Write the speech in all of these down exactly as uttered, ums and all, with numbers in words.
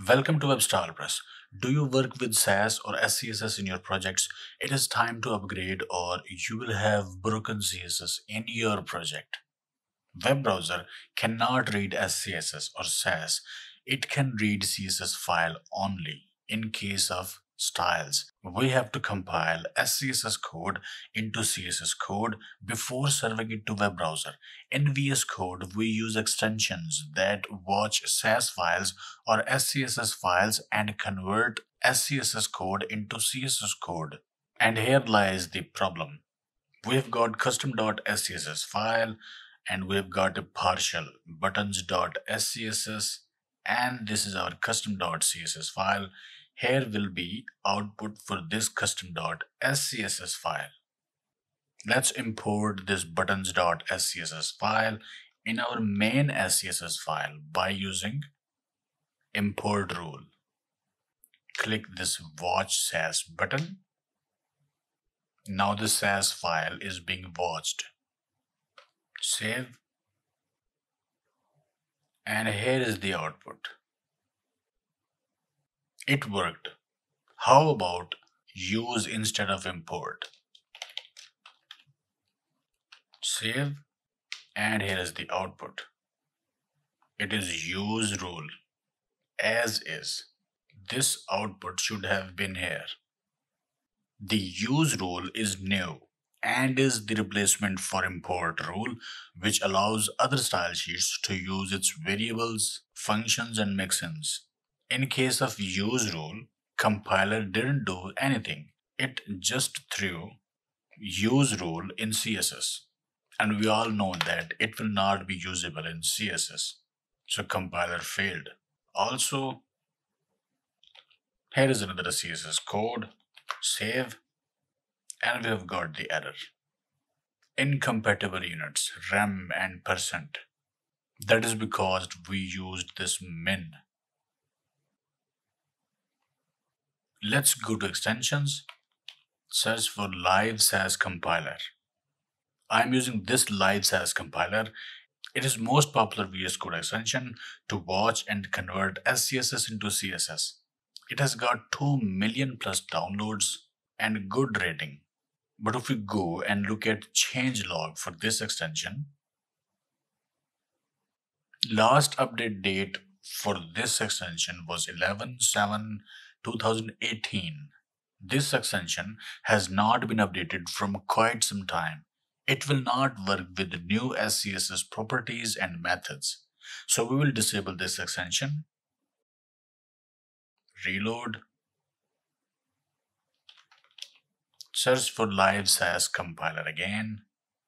Welcome to WebStarPress. Do you work with Sass or S C S S in your projects? It is time to upgrade or you will have broken C S S in your project. Web browser cannot read S C S S or Sass. It can read C S S file only. In case of styles, we have to compile S C S S code into C S S code before serving it to web browser. In V S Code, we use extensions that watch Sass files or S C S S files and convert S C S S code into C S S code. And here lies the problem. We've got custom.scss file and we've got a partial buttons.scss, and this is our custom.css file. Here will be output for this custom.scss file. Let's import this buttons.scss file in our main S C S S file by using import rule. Click this watch Sass button. Now the Sass file is being watched. Save. And here is the output. It worked. How about use instead of import? Save. And here is the output. It is use rule. As is. This output should have been here. The use rule is new and is the replacement for import rule, which allows other style sheets to use its variables, functions, and mixins. In case of use rule, compiler didn't do anything. It just threw use rule in C S S. And we all know that it will not be usable in C S S. So compiler failed. Also, here is another C S S code. Save. And we have got the error. Incompatible units, rem and percent. That is because we used this min. Let's go to extensions. Search for live Sass compiler. I'm using this live Sass compiler. It is most popular V S Code extension to watch and convert S C S S into C S S. It has got two million plus downloads and good rating. But if we go and look at changelog for this extension, last update date for this extension was eleven seven two thousand eighteen. This extension has not been updated from quite some time. It will not work with the new S C S S properties and methods. So we will disable this extension. Reload. Search for live Sass compiler again.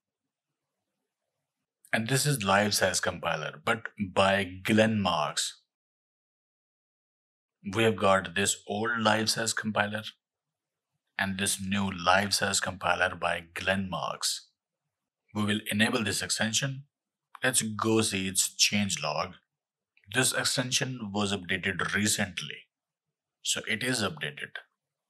And this is live Sass compiler, but by Glenn Marks. We have got this old live Sass compiler and this new live Sass compiler by Glenn Marks. We will enable this extension. Let's go see its changelog. This extension was updated recently, so it is updated.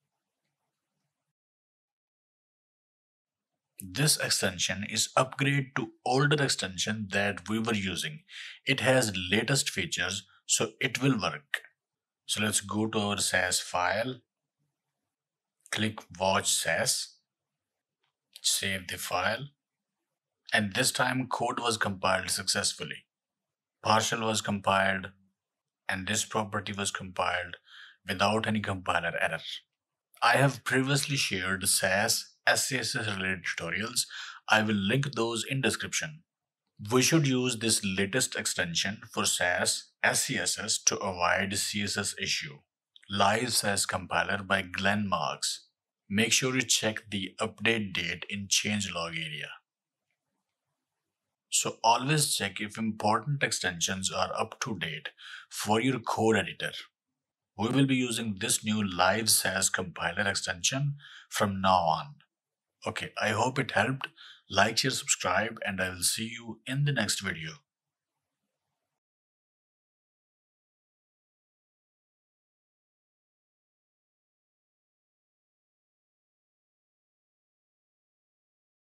This extension is upgrade to older extension that we were using. It has latest features, so it will work. So let's go to our Sass file. Click watch Sass. Save the file. And this time code was compiled successfully. Partial was compiled and this property was compiled without any compiler error. I have previously shared Sass S C S S related tutorials. I will link those in description. We should use this latest extension for Sass S C S S to avoid C S S issue. Live Sass compiler by Glenn Marks. Make sure you check the update date in changelog area. So always check if important extensions are up to date for your code editor. We will be using this new live Sass compiler extension from now on. Okay, I hope it helped. Like, share, subscribe, and I will see you in the next video.